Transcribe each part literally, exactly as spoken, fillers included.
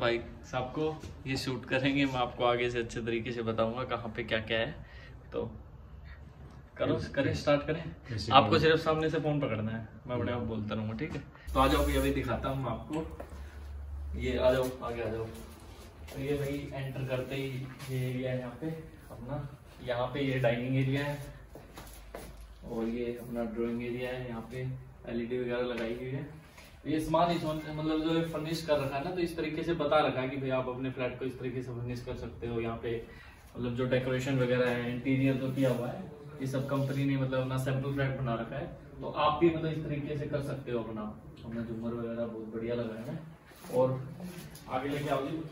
भाई साहब को ये शूट करेंगे, मैं आपको आगे से अच्छे तरीके से बताऊंगा कहाँ पे क्या क्या है। तो करो करें स्टार्ट करें। आपको सिर्फ सामने से फोन पकड़ना है, मैं अपने आप बोलता रहूँगा, ठीक है। तो आ जाओ, अभी दिखाता हूँ आपको। ये आ जाओ, आगे आ जाओ। तो ये भाई एंटर करते ही ये एरिया है यहाँ पे अपना, यहाँ पे ये डाइनिंग एरिया है और ये अपना ड्राइंग एरिया है। यहाँ पे एलईडी वगैरह लगाई हुई है। ये सामान इस मतलब जो फर्निश कर रखा है ना, तो इस तरीके से बता रखा है कि भाई आप अपने फ्लैट को इस तरीके से फर्निश कर सकते हो। यहाँ पे मतलब जो डेकोरेशन वगैरह है, इंटीरियर जो किया हुआ है, ये सब कंपनी ने मतलब अपना सैंपल फ्लैट बना रखा है। तो आप भी मतलब इस तरीके से कर सकते हो अपना। अपना झूमर वगैरह बहुत बढ़िया लगाया है। और आगे लेके आओ जी।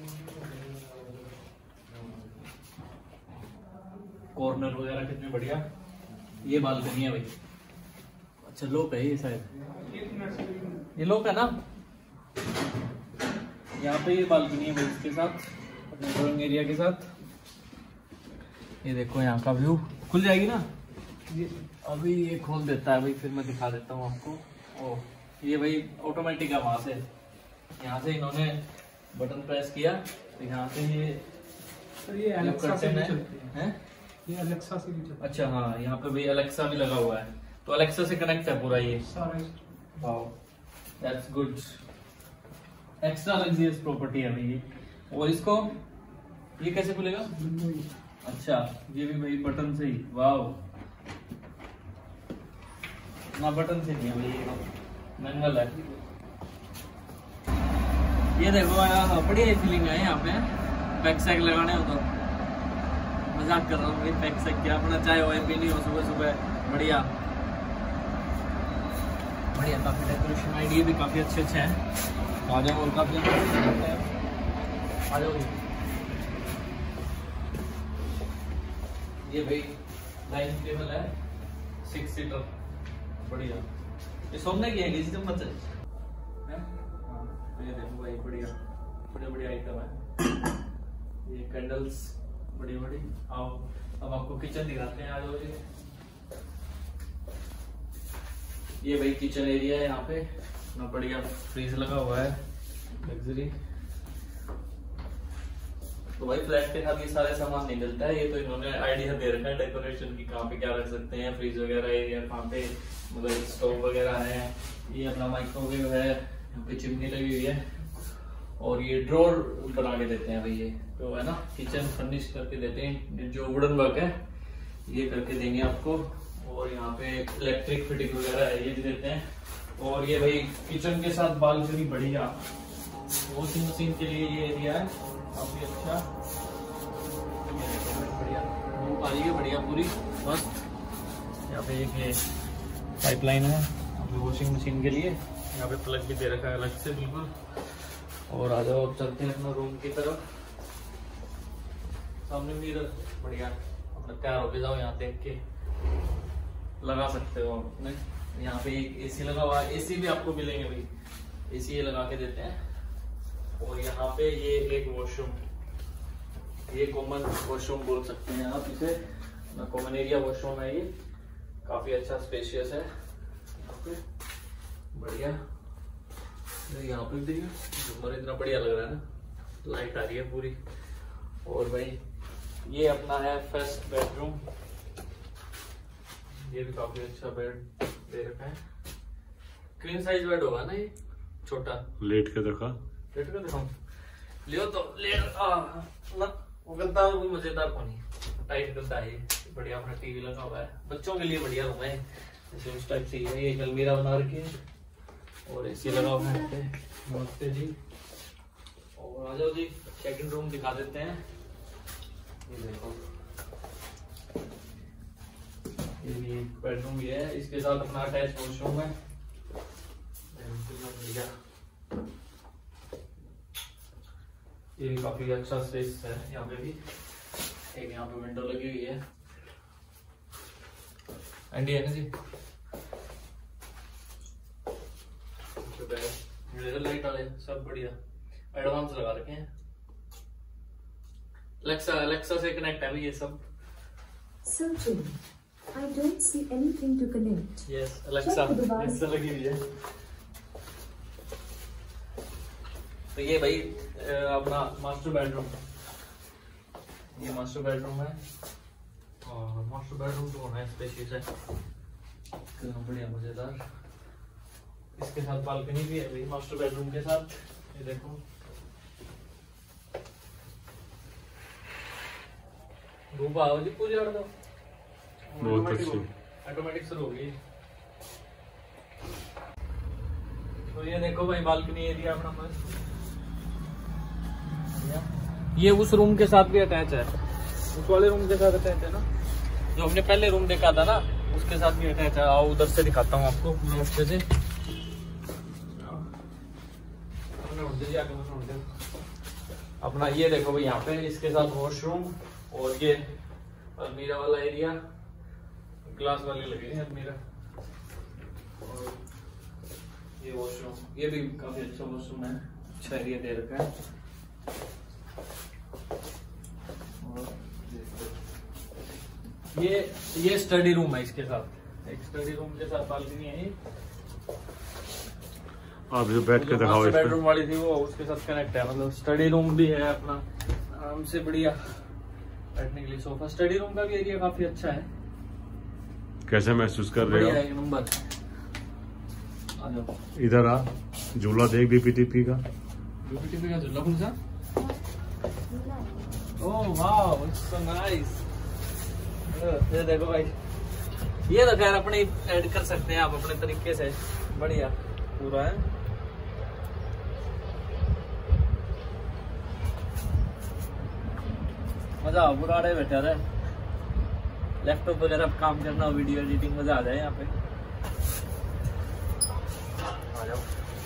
कॉर्नर वगैरह कितने बढ़िया। ये बालकनी है भाई। अच्छा लोक है ये शायद, ये लोक है ना। यहाँ पे ये बालकनी है भाई इसके साथ, अपने ड्राइंग एरिया के साथ। ये देखो यहाँ का व्यू, खुल जाएगी ना ये, अभी ये खोल देता है भाई, फिर मैं दिखा देता हूँ आपको। ओ ये भाई ऑटोमेटिक है, वहां से यहाँ से इन्होंने बटन प्रेस किया तो यहाँ से ये तो ये अलेक्सा से भी चलती है, है? ये अलेक्सा से भी चलती है। अच्छा हाँ, यहाँ पे भाई अलेक्सा भी लगा हुआ है, तो अलेक्सा से कनेक्ट है पूरा ये सारा। Wow that's good, extra luxurious property है भाई ये। और इसको ये कैसे खुलेगा? अच्छा ये भी भाई बटन से ही। वाओ ना, बटन से नहीं है भाई, ये मैनुअल है। ये देखो यार बढ़िया फीलिंग है यहाँ पे। पैक सैक लगाने हो तो, मजाक कर रहा हूँ भाई, पैक सैक क्या, अपना चाय वाय पीनी हो सुबह सुबह, बढ़िया बढ़िया। काफी डेकोरेशन आइडिया भी काफी अच्छे अच्छे हैं। आ जाओ, और काफी आ जाओ। ये भाई डाइनिंग टेबल है, सिक्स सीटर, बढ़िया। ये सोने की है किसी चम्मच है? ये देखो भाई बढ़िया बढ़िया बढ़िया आइटम है। ये कैंडल्स बड़ी बड़ी। आओ अब आपको किचन दिखाते हैं, आ जाओ जी। ये भाई किचन एरिया है, यहाँ पे ना बढ़िया फ्रीज लगा हुआ है, लग्जरी। तो भाई फ्लैट के साथ ये सारे सामान नहीं मिलता है, ये तो इन्होंने आइडिया दे रखा है डेकोरेशन की, कहाँ पे क्या रख सकते हैं, फ्रीज वगैरह एरिया कहाँ पे, मतलब स्टोव वगैरह है। ये अपना माइक्रोवेव है, यहाँ पे चिमनी लगी हुई है। और ये ड्रॉर बना के देते हैं भाई, ये तो है ना, किचन फर्निश करके देते हैं। जो वुडन वर्क है ये करके देंगे आपको। और यहाँ पे इलेक्ट्रिक फिटिंग वगैरह है, ये भी देते हैं। और ये भाई किचन के साथ बालकनी बढ़िया, वॉशिंग मशीन के लिए ये एरिया है काफी अच्छा, बढ़िया धूप आ रही है बढ़िया पूरी मस्त। यहाँ पे एक ये पाइपलाइन है वॉशिंग मशीन के लिए, यहाँ पे प्लग भी दे रखा है अलग से बिल्कुल। और आ जाओ, अब चलते हैं अपना रूम की तरफ। सामने मिरर बढ़िया, अपना तैयार होके जाओ, यहाँ देख के लगा सकते हो अपने। यहाँ पे एक एसी लगा हुआ है, एसी भी आपको मिलेंगे भाई, एसी ये लगा के देते हैं। और यहाँ पे ये एक वॉशरूम, ये कॉमन वॉशरूम बोल सकते हैं आप इसे, कॉमन एरिया वॉशरूम है ये, काफी अच्छा स्पेशियस है यहाँ पे, बढ़िया। यहाँ पे देखिए झूमर इतना बढ़िया लग रहा है ना, लाइट आ रही है पूरी। और भाई ये अपना है फर्स्ट बेडरूम, ये भी काफी अच्छा बेड दे रखा है। क्वीन साइज बेड होगा ना ये, छोटा। लेट के देखा, लेट के दिखाऊं, लियो तो लेट आ ना, वो गद्दा कोई मजेदार को नहीं, टाइट गद्दा है ये, बढ़िया। अपना टीवी लगा हुआ है, बच्चों के लिए बढ़िया रूम है, जैसे उस टाइप से है। ये अलमीरा बना रखी है और एसी लगा हुआ है, नमस्ते जी। और आ जाओ जी, सेकंड रूम दिखा देते हैं। ये देखो, ये बेडरूम भी है, इसके साथ अपना अटैच वॉशरूम है, बढ़िया। ये भी काफी अच्छा स्पेस है, यहाँ पे भी एक यहाँ पे विंडो लगी हुई है, एंडी है ना जी। लाइट वाले सब बढ़िया एडवांस लगा रखे हैं। अलेक्सा अलेक्सा से कनेक्ट है भी ये सब। Searching. I don't see anything to connect. Yes, Alexa. Alexa लगी हुई है। तो ये भाई अपना मास्टर बेडरूम, ये मास्टर बेडरूम है और मास्टर बेडरूम तो होना है स्पेशियस है, बढ़िया मजेदार। इसके साथ बालकनी भी है भाई मास्टर बेडरूम के साथ। ये देखो धूप आओ जी पूरी आड़ दो, बहुत अच्छी ऑटोमेटिक शुरू हो गई। तो ये देखो भाई बालकनी एरिया अपना मस्त, ये उस रूम के साथ भी अटैच है, उस वाले रूम के साथ अटैच है ना, जो हमने पहले रूम देखा था ना उसके साथ भी अटैच है। आओ उधर से दिखाता हूँ आपको रास्ते से। अपना ये देखो भाई यहाँ पे इसके साथ वॉशरूम और ये अलमीरा वाला एरिया, ग्लास वाले लगे हैं अलमीरा, और ये वॉशरूम, ये भी काफी अच्छा वॉशरूम है, अच्छा एरिया दे रखा है। और ये ये स्टडी रूम है इसके साथ, एक स्टडी रूम के साथ बालकनी है। आप जो बैठ के दिखाओ, इस बेडरूम वाली थी वो उसके साथ कनेक्ट है, मतलब स्टडी रूम भी है अपना आराम से बढ़िया बैठने के लिए सोफा। स्टडी रूम का भी एरिया काफी अच्छा है। कैसे महसूस कर रहे हो? एक नंबर। आ जाओ इधर आ, झूला देख बीपीटीपी का। बीपीटीपी का झूला कौन सा? Oh wow it's so nice. ये देखो भाई, ये तो खैर अपने ऐड कर सकते हैं आप अपने तरीके से, बढ़िया पूरा है। मजा आओ पूरा आड़े बैठा रहे, लैपटॉप वगैरह काम करना, वीडियो एडिटिंग, मजा आ जाए यहाँ पे। आ जाओ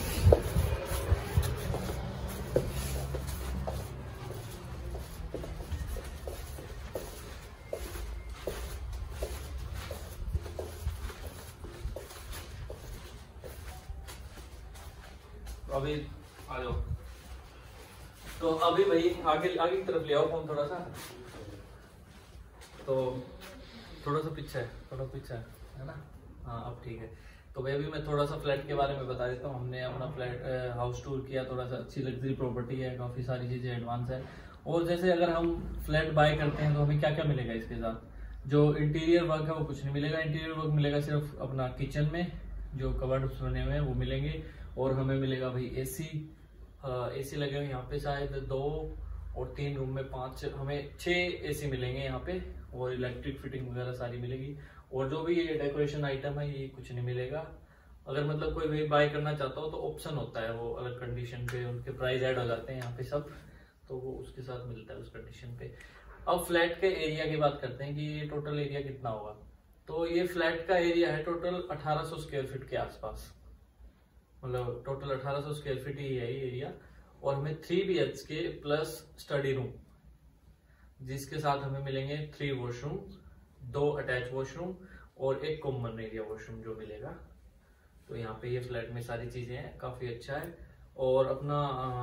अभी आ जाओ। तो अभी भाई आगे आगे की तरफ ले आओ फोन थोड़ा सा, तो थोड़ा सा पीछे है, थोड़ा पीछे है, है ना? हाँ अब ठीक है। तो भाई अभी मैं थोड़ा सा फ्लैट के बारे में बता देता हूँ। हमने अपना फ्लैट हाउस टूर किया, थोड़ा सा अच्छी लग्जरी प्रॉपर्टी है, काफ़ी सारी चीज़ें एडवांस है। और जैसे अगर हम फ्लैट बाय करते हैं तो हमें क्या क्या मिलेगा इसके साथ, जो इंटीरियर वर्क है वो कुछ नहीं मिलेगा। इंटीरियर वर्क मिलेगा सिर्फ अपना किचन में जो कवर्ड्स बने हुए हैं वो मिलेंगे, और हमें मिलेगा भाई एसी, एसी लगे हुए यहाँ पे शायद दो, और तीन रूम में पांच, हमें छह एसी मिलेंगे यहाँ पे, और इलेक्ट्रिक फिटिंग वगैरह सारी मिलेगी। और जो भी ये डेकोरेशन आइटम है ये कुछ नहीं मिलेगा। अगर मतलब कोई भी बाय करना चाहता हो तो ऑप्शन होता है, वो अलग कंडीशन पे उनके प्राइस ऐड हो जाते हैं यहाँ पे सब, तो वो उसके साथ मिलता है उस कंडीशन पे। अब फ्लैट के एरिया की बात करते हैं कि ये टोटल एरिया कितना होगा। तो ये फ्लैट का एरिया है टोटल अठारह सौ स्क्वायर फीट के आसपास, मतलब टोटल अठारह सौ स्क्वायर फीट ही है ये एरिया। और हमें three B H K plus study room, जिसके साथ हमें मिलेंगे थ्री वॉशरूम, दो अटैच वॉशरूम और एक कॉमन एरिया वॉशरूम जो मिलेगा। तो यहाँ पे ये फ्लैट में सारी चीजें हैं, काफी अच्छा है। और अपना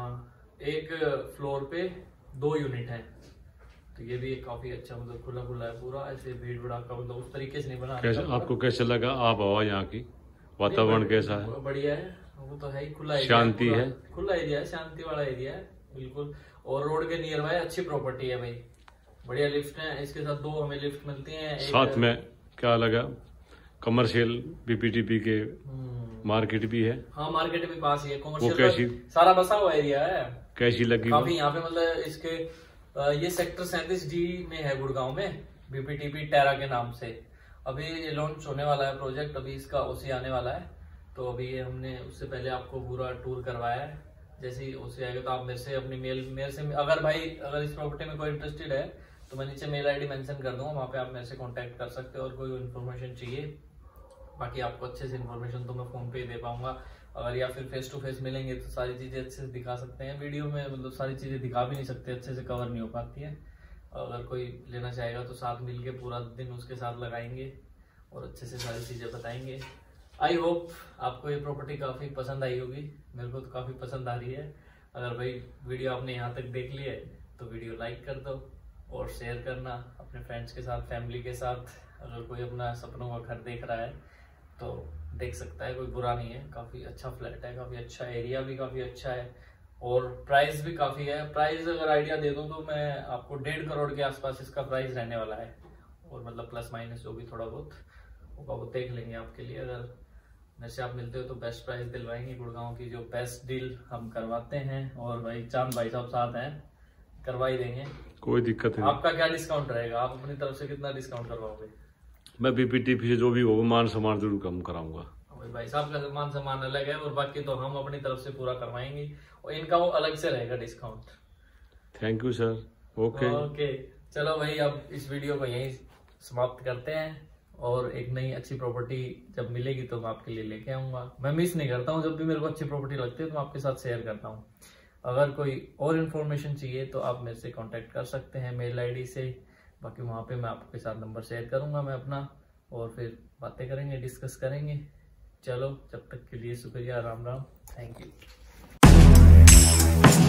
एक फ्लोर पे दो यूनिट है, तो ये भी काफी अच्छा, मतलब खुला खुला है पूरा, ऐसे भीड़ भड़ाका मतलब उस तरीके से नहीं बना। कैसे आपको कैसे लगा आप हवा यहाँ की, वातावरण कैसा है? बढ़िया है, वो तो है ही, खुला एरिया, शांति है, खुला एरिया है, शांति वाला एरिया है बिल्कुल। और रोड के नियर बाय अच्छी प्रॉपर्टी है भाई, बढ़िया लिफ्ट है इसके साथ, दो हमें लिफ्ट मिलती हैं। साथ में क्या लगा, कमर्शियल बीपीटीपी के मार्केट भी है। हाँ मार्केट भी पास ही है, वो कैसी, सारा बसा हुआ एरिया है, कैसी लगी काफी यहाँ पे, मतलब इसके ये सेक्टर सैंतीस डी में है गुड़गांव में, बीपीटीपी टेरा के नाम से। अभी लॉन्च होने वाला है प्रोजेक्ट, अभी इसका ओसी आने वाला है, तो अभी ये हमने उससे पहले आपको पूरा टूर करवाया है। जैसे ही ओसी आएगा तो आप मेरे से अपनी मेल मेल से, अगर भाई अगर इस प्रॉपर्टी में कोई इंटरेस्टेड है तो मैं नीचे मेल आईडी मेंशन कर दूंगा, वहाँ पे आप मेरे से कांटेक्ट कर सकते हो और कोई इन्फॉर्मेशन चाहिए। बाकी आपको अच्छे से इन्फॉर्मेशन तो मैं फोन पे ही दे पाऊंगा, अगर या फिर फेस टू फेस मिलेंगे तो सारी चीजें अच्छे से दिखा सकते हैं। वीडियो में मतलब सारी चीजें दिखा भी नहीं सकते, अच्छे से कवर नहीं हो पाती है। अगर कोई लेना चाहेगा तो साथ मिलके पूरा दिन उसके साथ लगाएंगे और अच्छे से सारी चीजें बताएंगे। आई होप आपको ये प्रॉपर्टी काफी पसंद आई होगी, मेरे को तो काफी पसंद आ रही है। अगर भाई वीडियो आपने यहाँ तक देख ली है तो वीडियो लाइक कर दो और शेयर करना अपने फ्रेंड्स के साथ, फैमिली के साथ। अगर कोई अपना सपनों का घर देख रहा है तो देख सकता है, कोई बुरा नहीं है, काफी अच्छा फ्लैट है, काफी अच्छा एरिया भी काफी अच्छा है। और प्राइस भी काफी है। प्राइस अगर आइडिया दे दूं तो मैं आपको डेढ़ करोड़ के आसपास इसका प्राइस रहने वाला है, और मतलब प्लस माइनस जो भी थोड़ा बहुत होगा वो देख लेंगे आपके लिए। अगर मेरे से आप मिलते हो तो बेस्ट प्राइस दिलवाएंगे, गुड़गांव की जो बेस्ट डील हम करवाते हैं। और भाई चांद भाई साहब साथ हैं, करवा ही देंगे, कोई दिक्कत नहीं। आपका क्या डिस्काउंट रहेगा, आप अपनी तरफ से कितना डिस्काउंट करवाओगे? मैं बीपीटीपी से जो भी हो मान सम्मान जरूर कम कराऊंगा। भाई साहब का मान सम्मान अलग है, और बाकी तो हम अपनी तरफ से पूरा करवाएंगे, और इनका वो अलग से रहेगा discount. Thank you sir. Okay okay चलो भाई, अब इस वीडियो को यहीं समाप्त करते हैं, और एक नई अच्छी प्रॉपर्टी जब मिलेगी तो मैं आपके लिए लेके आऊंगा। मैं मिस नहीं करता हूँ, जब भी मेरे को अच्छी प्रॉपर्टी लगती है तो मैं आपके साथ शेयर करता हूँ। अगर कोई और इन्फॉर्मेशन चाहिए तो आप मेरे से कांटेक्ट कर सकते हैं मेल आईडी से, बाकी वहाँ पे मैं आपके साथ नंबर शेयर करूंगा मैं अपना, और फिर बातें करेंगे, डिस्कस करेंगे। चलो, जब तक के लिए शुक्रिया, राम राम, थैंक यू।